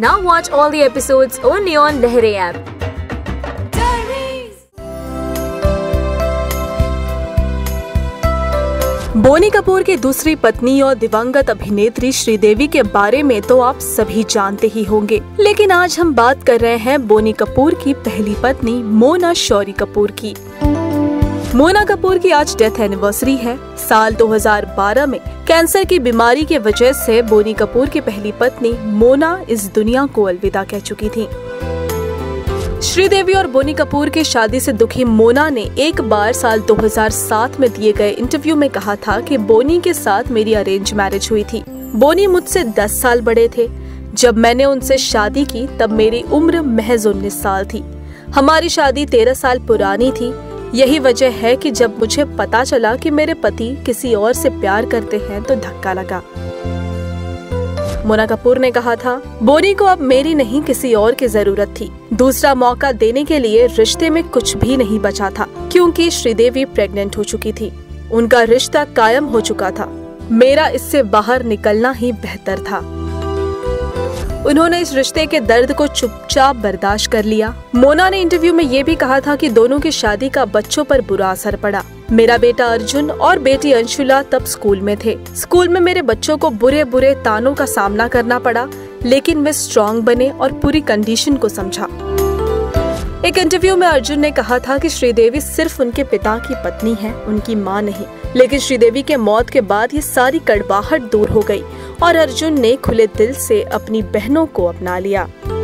Now watch all the episodes only on Lehere app. Boney Kapoor की दूसरी पत्नी और दिवंगत अभिनेत्री श्रीदेवी के बारे में तो आप सभी जानते ही होंगे, लेकिन आज हम बात कर रहे हैं बोनी कपूर की पहली पत्नी मोना शौरी कपूर की। मोना कपूर की आज डेथ एनिवर्सरी है। साल 2012 में कैंसर की बीमारी की वजह से बोनी कपूर की पहली पत्नी मोना इस दुनिया को अलविदा कह चुकी थी। श्रीदेवी और बोनी कपूर की शादी से दुखी मोना ने एक बार साल 2007 में दिए गए इंटरव्यू में कहा था कि बोनी के साथ मेरी अरेंज मैरिज हुई थी। बोनी मुझसे 10 साल बड़े थे। जब मैंने उनसे शादी की तब मेरी उम्र महज 19 साल थी। हमारी शादी 13 साल पुरानी थी। यही वजह है कि जब मुझे पता चला कि मेरे पति किसी और से प्यार करते हैं तो धक्का लगा। मोना कपूर ने कहा था, बोनी को अब मेरी नहीं किसी और की जरूरत थी। दूसरा मौका देने के लिए रिश्ते में कुछ भी नहीं बचा था, क्योंकि श्रीदेवी प्रेग्नेंट हो चुकी थी। उनका रिश्ता कायम हो चुका था। मेरा इससे बाहर निकलना ही बेहतर था। उन्होंने इस रिश्ते के दर्द को चुपचाप बर्दाश्त कर लिया। मोना ने इंटरव्यू में ये भी कहा था कि दोनों की शादी का बच्चों पर बुरा असर पड़ा। मेरा बेटा अर्जुन और बेटी अंशुला तब स्कूल में थे। स्कूल में मेरे बच्चों को बुरे बुरे तानों का सामना करना पड़ा, लेकिन वे स्ट्रॉन्ग बने और पूरी कंडीशन को समझा। एक इंटरव्यू में अर्जुन ने कहा था कि श्रीदेवी सिर्फ उनके पिता की पत्नी है, उनकी मां नहीं। लेकिन श्रीदेवी के मौत के बाद ये सारी कड़वाहट दूर हो गई और अर्जुन ने खुले दिल से अपनी बहनों को अपना लिया।